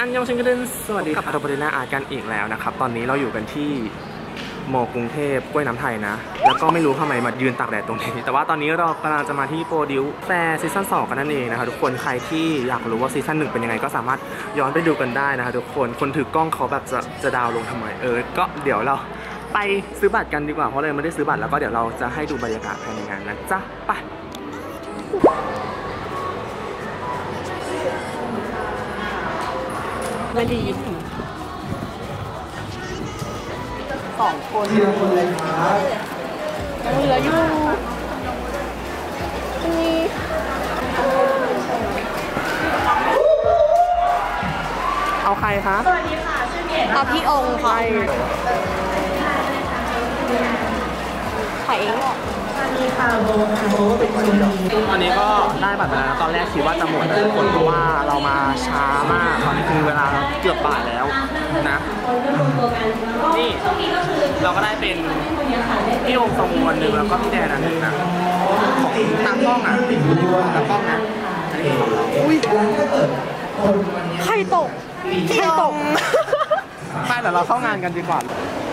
อันยองชิงกระเดนสวัสดีครับเราไปดูหน้าอาร์กันอีกแล้วนะครับตอนนี้เราอยู่กันที่มอกรุงเทพกล้วยน้ำไทยนะแล้วก็ไม่รู้ทำไมมายืนตากแดดตรงนี้แต่ว่าตอนนี้เรากำลังจะมาที่โปรดิวแฟร์ซีซั่น2กันนั่นเองนะครับทุกคนใครที่อยากรู้ว่าซีซั่น1เป็นยังไงก็สามารถย้อนไปดูกันได้นะครับทุกคนถือกล้องเขาแบบจะดาวลงทำไมก็เดี๋ยวเราไปซื้อบัตรกันดีกว่าเพราะเลยไม่ได้ซื้อบัตรแล้วก็เดี๋ยวเราจะให้ดูบรรยากาศภายในงานนะจ๊ะไปไม่ดี2 คนเลยครับยังเหลืออยู่นี่เอาใครคะสวัสดีค่ะชื่อเกดเอาพี่องค์ค่ะถ่ายเองหรอสวัสดีค่ะโบค่ะโบเป็นคนดีตอนนี้ก็ได้บัตรไปแล้วตอนแรกคิดว่าจะหมดทุกคนเพราะว่าเรามาช้ามากตอนนี้คือเวลาเกือบบ่ายแล้วนะนี่เราก็ได้เป็นพี่องค์สองคนหนึ่งแล้วก็พี่แดนอันหนึ่งนะของตากล้องอ่ะตากล้องนะอันนี้ของเราอุ้ยใครตกไปเดี๋ยวเราเข้างานกันดีกว่า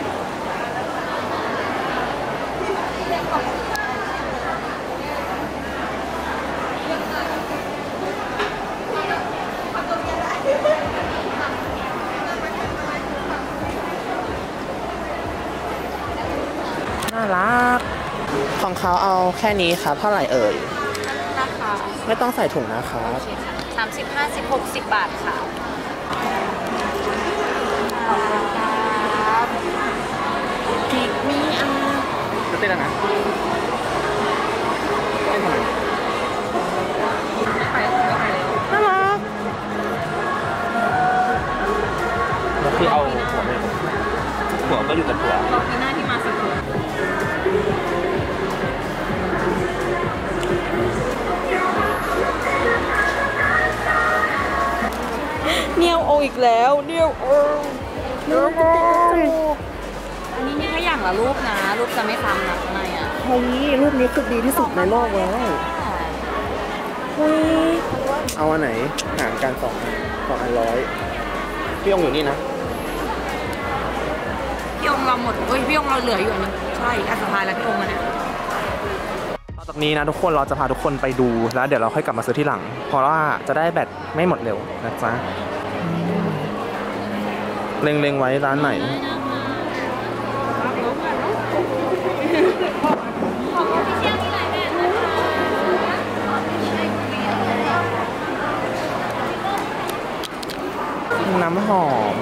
น่ารักของเขาเอาแค่นี้ครับเท่าไหร่เอ่ยนะคะไม่ต้องใส่ถุงนะครับ 30 50 60 บาทค่ะกิกมีจะเต้นแล้วนะเต้นทำไมน่ารักแล้วพี่เอาหัวก็อยู่กับหัวมีหน้าที่มาสักคนเนียวโออีกแล้วเนียวโออันนี้แค่อย่างละรูปนะรูปจะไม่ซ้ำนะข้างในอ่ะเฮ้ยรูปนี้คือดีที่สุดในโลกแล้วเอาอันไหนหารกัน200พี่องอยู่นี่นะพี่องเราหมดพี่องเราเหลืออยู่อันนึงใช่อันสุดท้ายแล้วพี่องมาเนี่ยตอนนี้นะทุกคนเราจะพาทุกคนไปดูแล้วเดี๋ยวเราค่อยกลับมาซื้อที่หลังเพราะว่าจะได้แบตไม่หมดเร็วนะจ๊ะเล็งไว้ร้านไหนน้ำหอม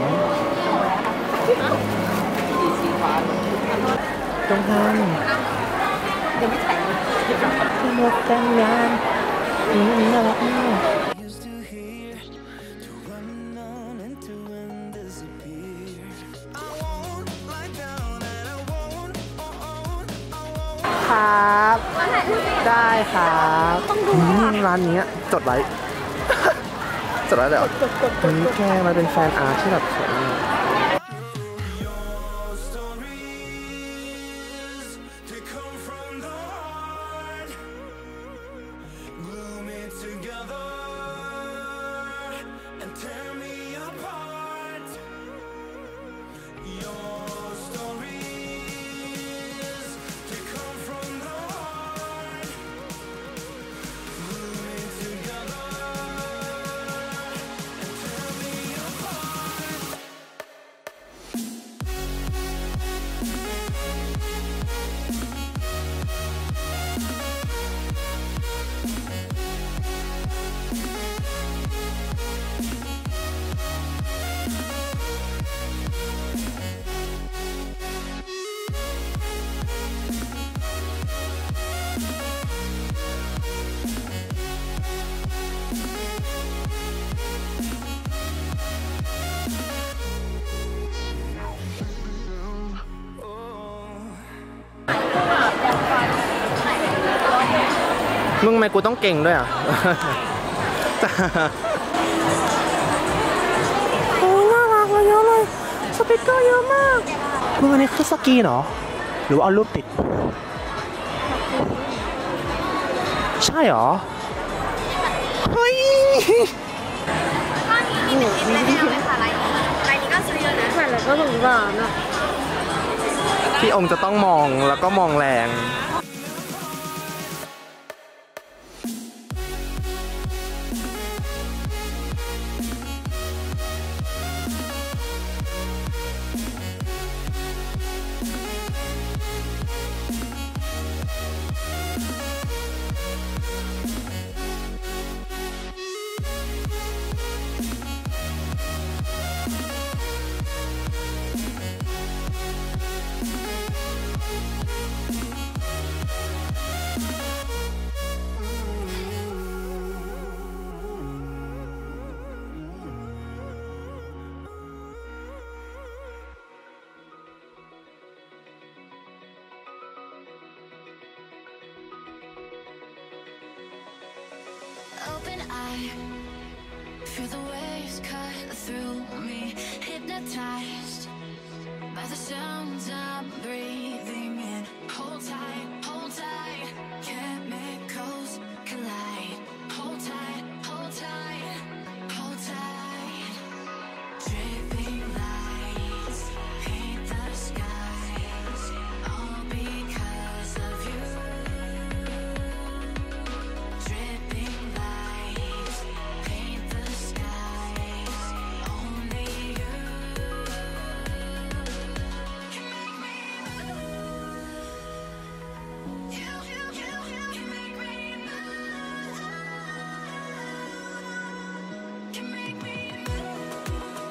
ตรงนั้นหมดกันงานน่ารักมากครับได้ครับต้องดูร้านนี้จดไว้จดไว้เดี๋ยวนี่แกมาเป็นแฟนอาร์ตที่แบบสวยมากมึงทำไมกูต้องเก่งด้วยอ่ะโอ้น่ารักเลยเยอะเลยสปิกเกอร์เยอะมากมึงอันนี้คือสกีเหรอหรือเอารูปติดใช่เหรอเฮ้ยก็สงสารอ่ะพี่องค์จะต้องมองแล้วก็มองแรง Open eye, feel the waves cut through me, hypnotized by the sounds I'm breathing in. Hold tight, chemicals collide. Hold tight, hold tight, hold tight. Dripping lights paint the skies, all because of you. Dripping lights paint the skies, only you can make me move. You can make me move. Can make me move.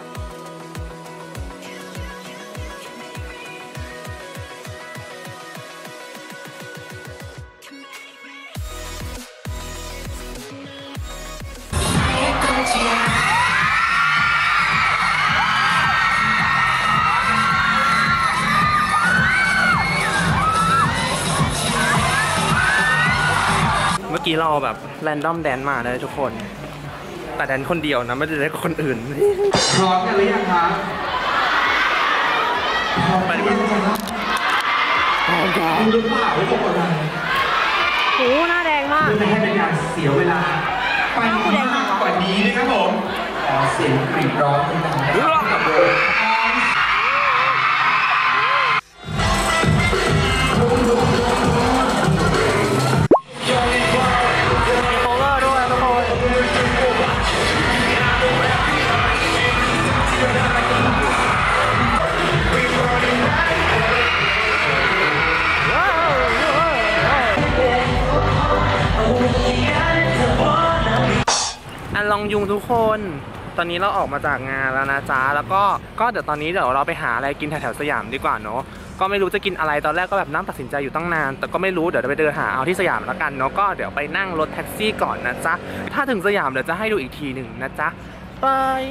You can make me move. Can make me. เมื่อกี้เราแบบแรนดอมแดนมาเลยทุกคน แต่แดนคนเดียวนะไม่ได้แดนกับคนอื่นพร้อมกันหรือยังครับพร้อมไปกันดีกว่าพร้อมกันดูหรือเปล่าว่าบอกอะไรโหหน้าแดงมากเพื่อไม่ให้เป็นการเสียเวลาไปมากกว่านี้นะครับผมขอเสียงกรีดร้องดังๆนะครับกับวงโคเวอร์ด้วยทุกคนอันลองยุงทุกคน ตอนนี้เราออกมาจากงานแล้วนะจ๊ะ แล้วก็เดี๋ยวตอนนี้เดี๋ยวเราไปหาอะไรกินแถวๆสยามดีกว่าเนาะ ก็ไม่รู้จะกินอะไร ตอนแรกก็แบบนั่งตัดสินใจอยู่ตั้งนาน แต่ก็ไม่รู้ เดี๋ยวไปเดินหาเอาที่สยามแล้วกันเนาะ ก็เดี๋ยวไปนั่งรถแท็กซี่ก่อนนะจ๊ะ ถ้าถึงสยามเดี๋ยวจะให้ดูอีกทีหนึ่งนะจ๊ะบาย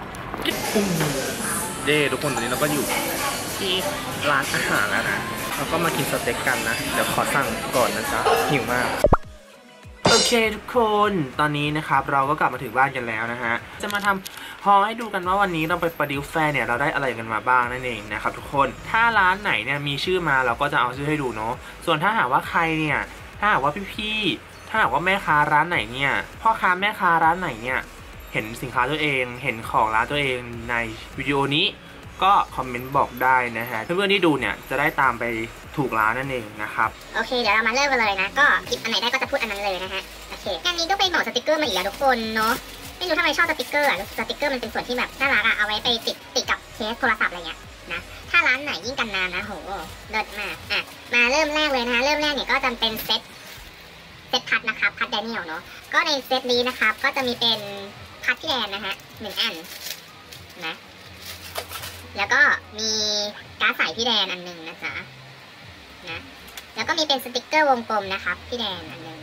เด้ทุกคนตอนนี้เราก็อยู่ที่ร้านอาหารแล้วนะแล้วก็มากินสเต็กกันนะ เดี๋ยวขอสั่งก่อนนะจ๊ะหิวมากโอเคทุกคนตอนนี้นะครับเราก็กลับมาถึงบ้านกันแล้วนะฮะจะมาทำฮอลให้ดูกันว่าวันนี้เราไปประดิวแฟร์เนี่ยเราได้อะไรกันมาบ้างนั่นเองนะครับทุกคนถ้าร้านไหนเนี่ยมีชื่อมาเราก็จะเอาชื่อให้ดูเนาะส่วนถ้าหากว่าใครเนี่ยถ้าหากว่าพี่ๆถ้าหากว่าแม่ค้าร้านไหนเนี่ยพ่อค้าแม่ค้าร้านไหนเนี่ยเห็นสินค้าตัวเองเห็นของร้านตัวเองในวิดีโอนี้ก็คอมเมนต์บอกได้นะฮะเพื่อนๆที่ดูเนี่ยจะได้ตามไปถูกร้านนั่นเองนะครับโอเคเดี๋ยวเรามาเริ่มกันเลยนะก็คลิปอันไหนได้ก็จะพูดอันนั้นเลยนะฮะโอเคงานนี้ก็ไปเหมาสติกเกอร์มาอีกแล้วทุกคนเนาะไม่รู้ทำไมชอบสติกเกอร์อ่ะสติกเกอร์มันเป็นส่วนที่แบบน่ารักอ่ะเอาไว้ไปติดกับเคสโทรศัพท์อะไรเงี้ยนะถ้าร้านไหนยิ่งกันนานนะโหเลิศมากอ่ะมาเริ่มแรกเลยนะฮะเริ่มแรกเนี่ยก็จะเป็นเซตพัดนะครับพัดแดเนียลเนาะก็ในเซตนี้นะครับก็จะมีเป็นพัดพี่แดนนะฮะ1 อันนะแล้วก็มีการ์ดใส่พี่แดนอันหนึ่งนะจ๊ะนะแล้วก็มีเป็นสติกเกอร์วงกลมนะครับพี่แดนอันหนึ่ง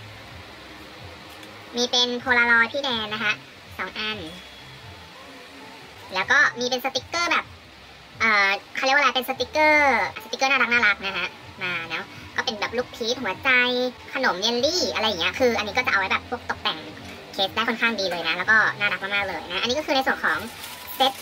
มีเป็นโพลารอยด์พี่แดนนะคะ2 อันแล้วก็มีเป็นสติกเกอร์แบบเขาเรียกว่าอะไรเป็นสติกเกอร์น่ารักนะฮะมาแล้วก็เป็นแบบลูกพีชหัวใจขนมเยลลี่อะไรอย่างเงี้ยคืออันนี้ก็จะเอาไว้แบบพวกตกแต่งเคสได้ค่อนข้างดีเลยนะแล้วก็น่ารักมากๆเลยนะอันนี้ก็คือในส่วนของเซต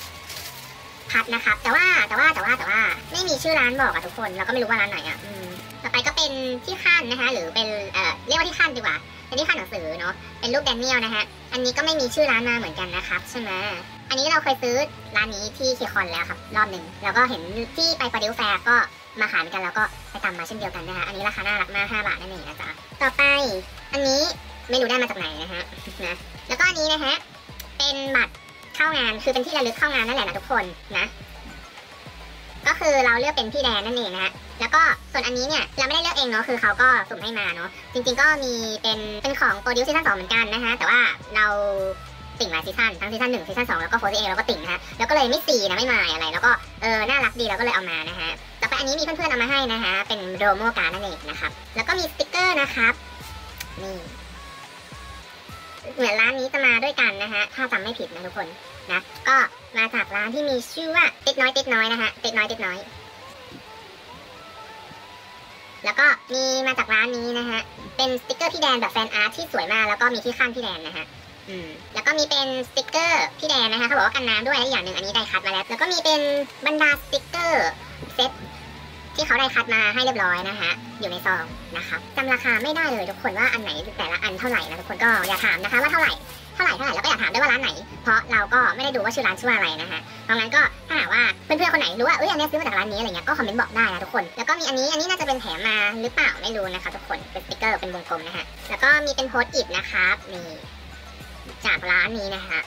พัดนะครับแต่ว่าไม่มีชื่อร้านบอกอะทุกคนเราก็ไม่รู้ว่าร้านไหนอะต่อไปก็เป็นที่ขั้นนะคะหรือเป็นเรียกว่าที่ขั้นดีกว่าเป็นที่ขั้นหนังสือเนาะเป็นรูปแดเนียลนะคะอันนี้ก็ไม่มีชื่อร้านมาเหมือนกันนะครับใช่ไหมอันนี้เราเคยซื้อร้านนี้ที่เคคอนแล้วครับรอบหนึ่งแล้วก็เห็นที่ไปโปรดิวแฟร์ก็มาขายเหมือนกันแล้วก็ไปตามมาเช่นเดียวกันนะคะอันนี้ราคาน่ารักมาก5 บาทนั่นเองนะจ๊ะต่อไปอันนี้ไม่รู้ได้มาจากไหนนะฮะนะแล้วก็อันนี้นะฮะเป็นบัตรเข้างานคือเป็นที่ระลึกเข้างานนั่นแหละนะทุกคนนะก็คือเราเลือกเป็นพี่แดนนั่นเองนะฮะแล้วก็ส่วนอันนี้เนี่ยเราไม่ได้เลือกเองเนาะคือเขาก็สุ่มให้มาเนาะจริงๆก็มีเป็นของโปรดิวซีซั่น2เหมือนกันนะคะแต่ว่าเราติ่งหลายซีซั่นทั้งซีซั่น1ซีซั่น2แล้วก็4เราก็ติ่งนะฮะแล้วก็เลยไม่ซีนะไม่มายอะไรแล้วก็น่ารักดีเราก็เลยเอามานะฮะต่อไปอันนี้มีเพื่อนๆเอามาให้นะคะเป็นโรโมการ์ดนั่นเองนะครับแล้วก็มีสติ๊กเกอร์นะครับนี่เหมือนร้านนี้จะมาด้วยกันนะฮะถ้าจำไม่ผิดนะทุกคนนะก็มาจากร้านที่มีชื่อว่าติดน้อยนะฮะติดน้อยแล้วก็มีมาจากร้านนี้นะฮะเป็นสติ๊กเกอร์พี่แดนแบบแฟนอาร์ตที่สวยมากแล้วก็มีที่ขั้นพี่แดนนะฮะแล้วก็มีเป็นสติ๊กเกอร์พี่แดนนะคะเขาบอกว่ากันน้ำด้วยและอย่างหนึ่งอันนี้ได้คัดมาแล้วแล้วก็มีเป็นบรรดาสติ๊กเกอร์เซตที่เขาได้คัดมาให้เรียบร้อยนะฮะอยู่ในซองนะครับจำราคาไม่ได้เลยทุกคนว่าอันไหนแต่ละอันเท่าไหร่นะทุกคนก็อย่าถามนะคะว่าเท่าไหร่แล้วก็อย่าถามด้วยว่าร้านไหนเพราะเราก็ไม่ได้ดูว่าชื่อร้านชื่ออะไรนะฮะเพราะงั้นก็ถ้าหากว่าเพื่อนๆคนไหนรู้ว่าอันนี้ซื้อมาจากร้านนี้อะไรเงี้ยก็คอมเมนต์บอกได้นะทุกคนแล้วก็มีอันนี้น่าจะเป็นแถมมาหรือเปล่าไม่รู้นะคะทุกคนเป็นสติ๊กเกอร์เป็นวงกลมนะฮะแล้วก็มีเป็นโพสต์อิทนะครับนี่จากร้านนี้นะคะ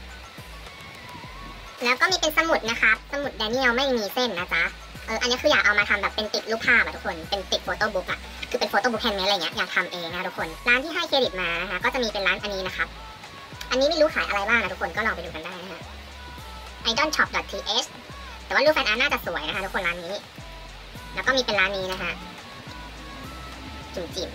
แล้วก็มีเป็นสมุดนะครับสมุดแดเนียลไม่มีเส้นนะจ๊ะอันนี้คืออยากเอามาทำแบบเป็นติดรูปภาพอะทุกคนเป็นติดโฟโต้บุ๊กอะคือเป็นโฟโต้บุ๊กแฮนด์เมดอะไรเงี้ยอยากทำเองนะทุกคนร้านที่ให้เครดิตมานะคะก็จะมีเป็นร้านอันนี้นะครับอันนี้ไม่รู้ขายอะไรบ้างนะทุกคนก็ลองไปดูกันได้นะฮะ idolshop.th แต่ว่ารูปแฟนอาร์ตน่าจะสวยนะคะทุกคนร้านนี้แล้วก็มีเป็นร้านนี้นะคะจิ๋ม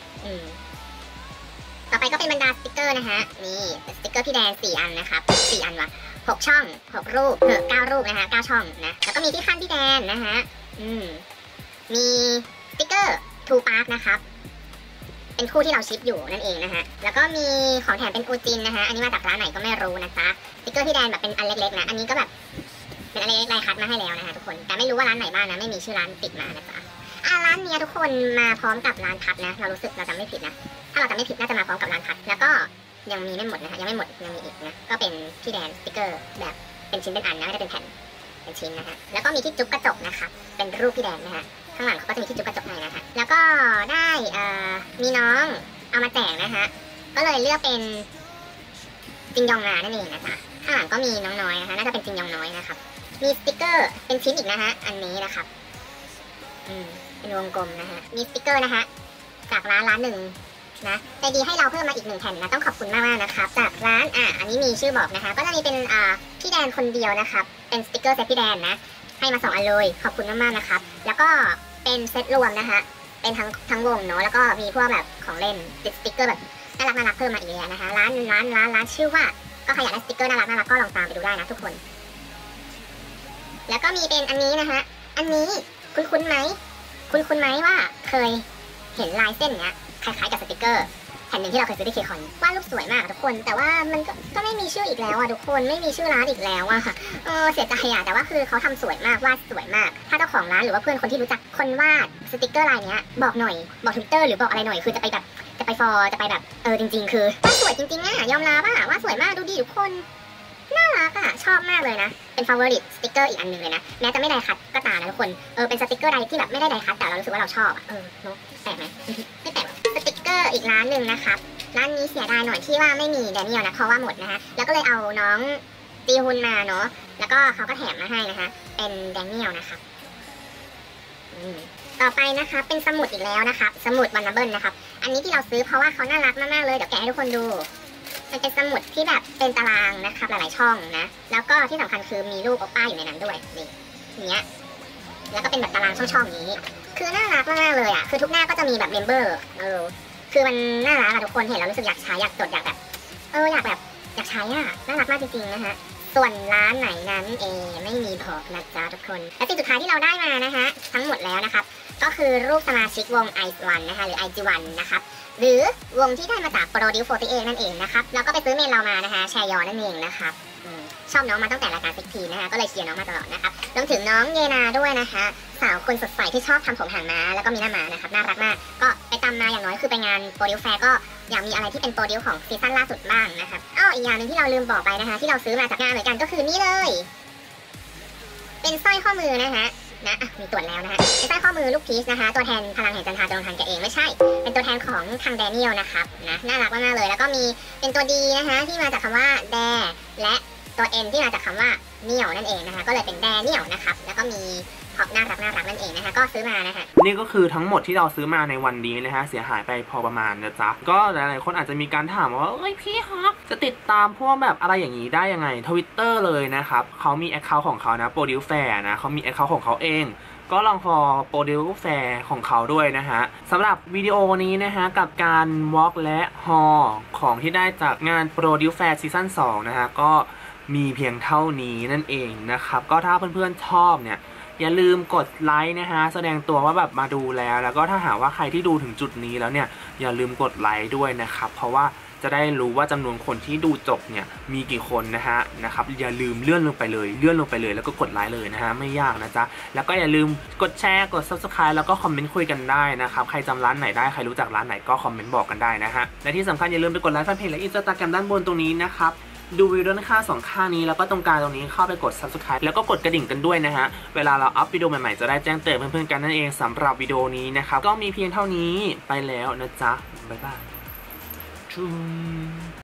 ต่อไปก็เป็นบรรดาสติกเกอร์นะคะนี่สติกเกอร์พี่แดน4 อันนะครับ4 อันวะ6 ช่อง6 รูป9 รูปนะคะ9 ช่องนะแล้วก็มีที่ขั้นพี่แดนนะคะมีสติกเกอร์ทูปาร์คนะครับเป็นคู่ที่เราชิปอยู่นั่นเองนะฮะแล้วก็มีของแถมเป็นอูจินนะคะอันนี้มาจากร้านไหนก็ไม่รู้นะจ๊ะสติกเกอร์พี่แดนแบบเป็นอันเล็กๆนะอันนี้ก็แบบเป็นอันเล็กๆลายคัดมาให้แล้วนะคะทุกคนแต่ไม่รู้ว่าร้านไหนบ้างนะไม่มีชื่อร้านติดมานะจ๊ะร้านนี้ทุกคนมาพร้อมกับร้านคัดนะเรารู้สึกเราจำไม่ผิดนะถ้าเราจำไม่ผิดน่าจะมาพร้อมกับร้านคัดแล้วก็ยังมีไม่หมดนะคะยังไม่หมดยังมีอีกนะก็เป็นพี่แดนสติกเกอร์แบบเป็นชิ้นเป็นอันนะไม่ได้เป็นแผ่นเป็นชิ้นนะคะแล้วก็มีที่จุ๊บกระจกนะคะเป็นรูปพี่แดนนะคะข้างหลังเขาก็จะมีที่จุ๊บกระจกให้นะคะแล้วก็ได้มีน้องเอามาแจกนะคะก็เลยเลือกเป็นจิงยองนานั่นเองนะจ๊ะข้างหลังก็มีน้องน้อยนะคะน่าจะเป็นจิงยองน้อยนะครับมีสติกเกอร์เป็นชิ้นอีกนะคะอันนี้นะครับเป็นวงกลมนะคะมีสติกเกอร์นะคะจากร้านหนึ่งนะใจดีให้เราเพิ่มมาอีก1 แผ่นนะต้องขอบคุณมากๆนะครับจากร้านอันนี้มีชื่อบอกนะคะก็จะมีเป็นพี่แดนคนเดียวนะครับเป็นสติกเกอร์เซตพี่แดนนะให้มา2 อันเลยขอบคุณมากๆนะครับแล้วก็เป็นเซตรวมนะคะเป็นทั้งวงเนาะแล้วก็มีพวกแบบของเล่นติดสติกเกอร์แบบน่ารักเพิ่มมาอีกแล้วนะคะร้านชื่อว่าก็ใครอยากได้สติกเกอร์น่ารักก็ลองตามไปดูได้นะทุกคนแล้วก็มีเป็นอันนี้นะคะอันนี้คุ้นไหมว่าเคยเห็นลายเส้นเนี้ยคล้ายๆกับสติกเกอร์แผ่นหนึ่งที่เราเคยซื้อที่เคคอนวาดรูปสวยมากทุกคนแต่ว่ามันก็ไม่มีชื่ออีกแล้วทุกคนไม่มีชื่อร้านอีกแล้วเสียใจแต่ว่าคือเขาทำสวยมากวาดสวยมากถ้าเจ้าของร้านหรือว่าเพื่อนคนที่รู้จักคนวาดสติกเกอร์ลายเนี้ยบอกหน่อยบอก Twitter หรือบอกอะไรหน่อยคือจะไปแบบจะไปจริงๆคือวาดสวยจริงๆยอมรับวาดสวยมากดูดิทุกคนน่ารักชอบมากเลยนะเป็น favorite สติกเกอร์อีกอันนึงเลยนะแม้จะไม่ได้คัดก็ตามนะทุกคนเป็นสติกเกอร์ใดที่แบบไม่ได้คัดแต่เรารู้สึกว่าเราชอบเนาะแปลกไหมไม่แปลกสติกเกอร์อีกร้านหนึ่งนะครับร้านนี้เสียดายหน่อยที่ว่าไม่มีแดเนียลนะเพราะว่าหมดนะคะแล้วก็เลยเอาน้องตีฮุนมาเนาะแล้วก็เขาก็แถมมาให้นะคะเป็นแดเนียลนะครับต่อไปนะคะเป็นสมุดอีกแล้วนะครับสมุดวันนับเบิลนะครับอันนี้ที่เราซื้อเพราะว่าเขาน่ารักมากๆเลยเดี๋ยวแกะให้ทุกคนดูมันเป็นสมุดที่แบบเป็นตารางนะครับหลายๆช่องนะแล้วก็ที่สำคัญคือมีรูปโอป้าอยู่ในนั้นด้วยนี่อย่างเงี้ยแล้วก็เป็นแบบตารางช่องๆนี้คือน่ารักมากๆเลยคือทุกหน้าก็จะมีแบบเมมเบอร์คือมันน่ารักทุกคนเห็นแล้วรู้สึกอยากใช้อยากจดอยากแบบอยากใช้น่ารักมากจริงๆนะคะส่วนร้านไหนนั้นไม่มีบอกนะจ๊ะทุกคนและสิ่งสุดท้ายที่เราได้มานะคะทั้งหมดแล้วนะครับก็คือรูปสมาชิกวง I1 นะคะหรือ IG1 นะครับหรือวงที่ได้มาจาก Produce 48นั่นเองนะครับแล้วก็ไปซื้อเมนเรามานะคะแชร์ยอนั่นเองนะครับชอบน้องมาตั้งแต่รายการซิกทีนะคะก็เลยเชียร์น้องมาตลอดนะครับรวมถึงน้องเยนาด้วยนะคะสาวคนสดใสที่ชอบทำผมหางม้าแล้วก็มีหน้าม้านะครับน่ารักมากก็ไปตามมาอย่างน้อยคือไปงานโปรดิวแฟร์ก็อยากมีอะไรที่เป็นโปรดิวของซีซั่นล่าสุดบ้างนะครับอีกอย่างหนึ่งที่เราลืมบอกไปนะคะที่เราซื้อมาจากงานเหมือนกันก็คือนี่เลยเป็นสร้อยข้อมือนะคะมีตรวจแล้วนะคะเป็นสร้อยข้อมือลูกพีชนะคะตัวแทนพลังแห่งจันทราดวงทันแกเองไม่ใช่เป็นตัวแทนของทางแดเนียลนะครับน่ารักมากๆเลยแล้วก็มีเป็นตัวดีนะคะที่มาจากคำว่าแดและตัว N ที่มาจากคำว่าเนียวนั่นเองนะคะก็เลยเป็นแดเนียลนะครับแล้วก็มีพร็อพน่ารักนั่นเองนะคะก็ซื้อมานะคะนี่ก็คือทั้งหมดที่เราซื้อมาในวันนี้นะฮะเสียหายไปพอประมาณนะจ๊ะก็หลายๆคนอาจจะมีการถามว่าเอ้ยพี่ฮะจะติดตามพวกแบบอะไรอย่างนี้ได้ยังไง Twitter เลยนะครับเขามี account ของเขานะ Produce Fair นะเขามี account ของเขาเองก็ลองฟอล Produce Fair ของเขาด้วยนะฮะสำหรับวิดีโอนี้นะฮะกับการ Walk และ Haul ของที่ได้จากงาน Produce Fair Season 2นะฮะก็มีเพียงเท่านี้นั่นเองนะครับก็ถ้าเพื่อนๆชอบเนี่ยอย่าลืมกดไลค์นะฮะแสดงตัวว่าแบบมาดูแล้วก็ถ้าหากว่าใครที่ดูถึงจุดนี้แล้วเนี่ยอย่าลืมกดไลค์ด้วยนะครับเพราะว่าจะได้รู้ว่าจำนวนคนที่ดูจบเนี่ยมีกี่คนนะครับอย่าลืมเลื่อนลงไปเลยแล้วก็กดไลค์เลยนะฮะไม่ยากนะจ๊ะแล้วก็อย่าลืมกดแชร์กด Subscribe แล้วก็คอมเมนต์คุยกันได้นะครับใครจำร้านไหนได้ใครรู้จักร้านไหนก็คอมเมนต์บอกกันได้นะฮะและที่สำคัญอย่าลืมไปกดไลค์แฟนเพจและ Instagram ด้านบนตรงนี้นะครับดูวิวด้านข้างสองข้างนี้แล้วก็ตรงกลางตรงนี้เข้าไปกด Subscribe แล้วก็กดกระดิ่งกันด้วยนะฮะเวลาเราอัพวิดีโอใหม่ๆจะได้แจ้งเตือนเพื่อนๆกันนั่นเองสำหรับวิดีโอนี้นะครับก็มีเพียงเท่านี้ไปแล้วนะจ๊ะบ๊ายบาย